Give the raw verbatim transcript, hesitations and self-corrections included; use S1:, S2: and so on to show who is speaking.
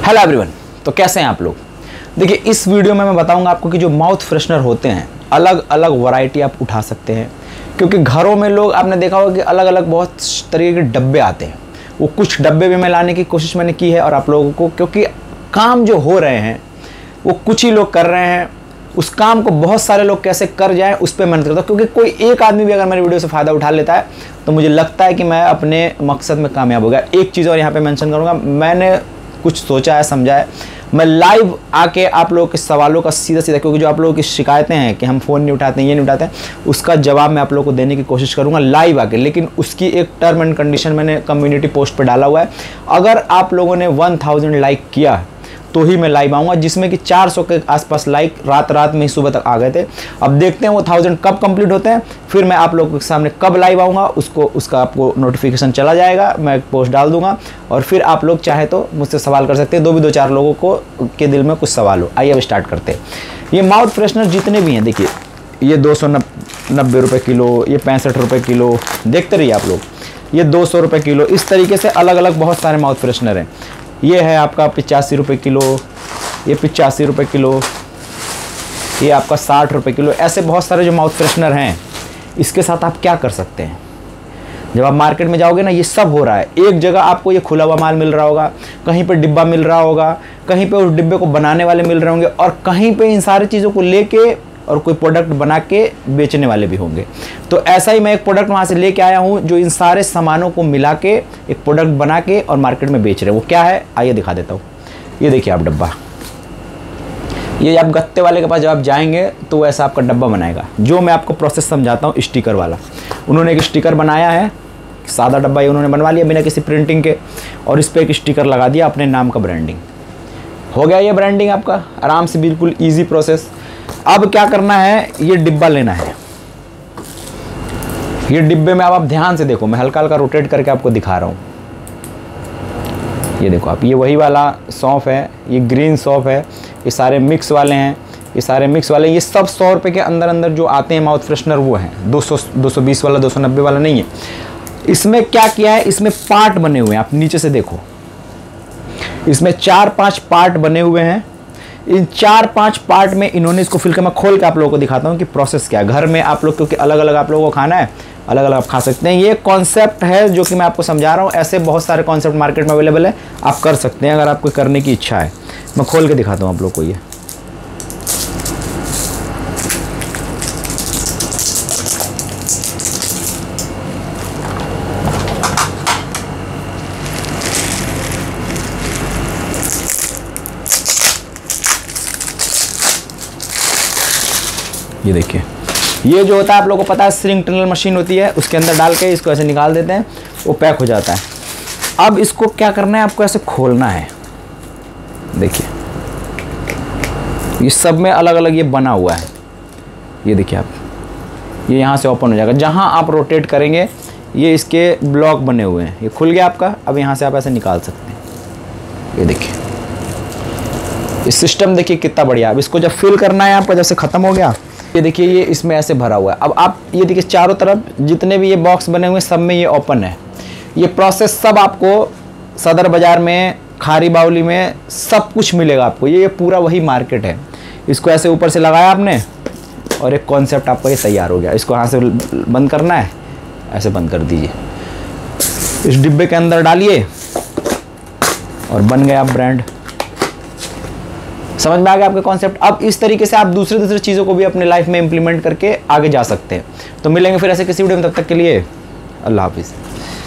S1: Hello everyone, तो कैसे हैं आप लोग। देखिए, इस वीडियो में मैं बताऊंगा आपको कि जो माउथ फ्रेशनर होते हैं अलग अलग वैरायटी आप उठा सकते हैं, क्योंकि घरों में लोग आपने देखा होगा कि अलग अलग बहुत तरीके के डब्बे आते हैं। वो कुछ डब्बे भी मैं लाने की कोशिश मैंने की है और आप लोगों को, क्योंकि काम जो हो रहे हैं वो कुछ ही लोग कर रहे हैं, उस काम को बहुत सारे लोग कैसे कर जाएं उस पर मेहनत करता हूँ। क्योंकि कोई एक आदमी भी अगर मेरी वीडियो से फ़ायदा उठा लेता है तो मुझे लगता है कि मैं अपने मकसद में कामयाब हो गया। एक चीज़ और यहाँ पे मेंशन करूँगा, मैंने कुछ सोचा है, समझा है, मैं लाइव आके आप लोगों के सवालों का सीधा सीधा, क्योंकि जो आप लोगों की शिकायतें हैं कि हम फ़ोन नहीं उठाते हैं, ये नहीं उठाते हैं, उसका जवाब मैं आप लोगों को देने की कोशिश करूँगा लाइव आके। लेकिन उसकी एक टर्म एंड कंडीशन मैंने कम्युनिटी पोस्ट पे डाला हुआ है, अगर आप लोगों ने वन थाउजेंड लाइक किया तो ही मैं लाइव आऊँगा, जिसमें कि चार सौ के आसपास लाइक रात रात में ही सुबह तक आ गए थे। अब देखते हैं वो थाउजेंड कब कंप्लीट होते हैं, फिर मैं आप लोगों के सामने कब लाइव आऊँगा, उसको उसका आपको नोटिफिकेशन चला जाएगा, मैं एक पोस्ट डाल दूंगा और फिर आप लोग चाहे तो मुझसे सवाल कर सकते हैं। दो भी दो चार लोगों को के दिल में कुछ सवाल हो। आइए अब स्टार्ट करते हैं। ये माउथ फ्रेशनर जितने भी हैं, देखिए ये दो सौ नब्बे रुपये किलो, ये पैंसठ रुपये किलो, देखते रहिए आप लोग, ये दो सौ रुपये किलो, इस तरीके से अलग अलग बहुत सारे माउथ फ्रेशनर हैं। ये है आपका पचासी रुपये किलो, ये पचासी रुपये किलो, ये आपका साठ रुपये किलो। ऐसे बहुत सारे जो माउथ फ्रेशनर हैं, इसके साथ आप क्या कर सकते हैं। जब आप मार्केट में जाओगे ना, ये सब हो रहा है। एक जगह आपको ये खुला हुआ माल मिल रहा होगा, कहीं पे डिब्बा मिल रहा होगा, कहीं पे उस डिब्बे को बनाने वाले मिल रहे होंगे, और कहीं पे इन सारी चीज़ों को लेके और कोई प्रोडक्ट बना के बेचने वाले भी होंगे। तो ऐसा ही मैं एक प्रोडक्ट वहाँ से लेके आया हूँ जो इन सारे सामानों को मिला के एक प्रोडक्ट बना के और मार्केट में बेच रहे हैं। वो क्या है आइए दिखा देता हूँ। ये देखिए आप डब्बा, ये आप गत्ते वाले के पास जब आप जाएंगे तो ऐसा आपका डब्बा बनाएगा। जो मैं आपको प्रोसेस समझाता हूँ स्टिकर वाला, उन्होंने एक स्टिकर बनाया है, सादा डब्बा ये उन्होंने बनवा लिया बिना किसी प्रिंटिंग के, और इस पर एक स्टिकर लगा दिया, अपने नाम का ब्रांडिंग हो गया। ये ब्रांडिंग आपका आराम से, बिल्कुल ईजी प्रोसेस। अब क्या करना है, ये डिब्बा लेना है। ये डिब्बे में अब आप ध्यान से देखो, मैं हल्का हल्का रोटेट करके आपको दिखा रहा हूँ। ये देखो आप, ये वही वाला सौंफ है, ये ग्रीन सौंफ है, ये सारे मिक्स वाले हैं, ये सारे मिक्स वाले, ये सब सौ रुपये के अंदर अंदर जो आते हैं माउथ फ्रेशनर वो हैं। दो सौ दो सौ बीस वाला, दो सौ नब्बे वाला नहीं है। इसमें क्या किया है, इसमें पार्ट बने हुए हैं, आप नीचे से देखो, इसमें चार पांच पार्ट बने हुए हैं। इन चार पांच पार्ट में इन्होंने इसको फिल कर, मैं खोल के आप लोगों को दिखाता हूँ कि प्रोसेस क्या है। घर में आप लोग, क्योंकि अलग अलग आप लोगों को खाना है, अलग अलग आप खा सकते हैं। ये कॉन्सेप्ट है जो कि मैं आपको समझा रहा हूँ। ऐसे बहुत सारे कॉन्सेप्ट मार्केट में अवेलेबल है, आप कर सकते हैं अगर आपको करने की इच्छा है। मैं खोल के दिखाता हूँ आप लोग को। ये ये देखिए, ये जो होता है आप लोगों को पता है, स्ट्रिंग टनल मशीन होती है, उसके अंदर डाल के इसको ऐसे निकाल देते हैं, वो पैक हो जाता है। अब इसको क्या करना है, आपको ऐसे खोलना है। देखिए ये सब में अलग अलग ये बना हुआ है। ये देखिए आप, ये यहाँ से ओपन हो जाएगा। जहाँ आप रोटेट करेंगे ये इसके ब्लॉक बने हुए हैं। ये खुल गया आपका। अब यहाँ से आप ऐसे निकाल सकते हैं। ये देखिए, ये सिस्टम देखिए कितना बढ़िया। अब इसको जब फिल करना है आपका, जैसे ख़त्म हो गया, ये देखिए ये इसमें ऐसे भरा हुआ है। अब आप ये देखिए चारों तरफ जितने भी ये बॉक्स बने हुए हैं सब में ये ओपन है। ये प्रोसेस सब आपको सदर बाज़ार में, खारी बावली में सब कुछ मिलेगा आपको। ये ये पूरा वही मार्केट है। इसको ऐसे ऊपर से लगाया आपने और एक कॉन्सेप्ट आपका ये तैयार हो गया। इसको यहाँ से बंद करना है, ऐसे बंद कर दीजिए, इस डिब्बे के अंदर डालिए और बन गया ब्रांड। समझ में आ गया आपका कॉन्सेप्ट। अब इस तरीके से आप दूसरे दूसरे चीज़ों को भी अपने लाइफ में इंप्लीमेंट करके आगे जा सकते हैं। तो मिलेंगे फिर ऐसे किसी वीडियो में, तब तक के लिए अल्लाह हाफिज़।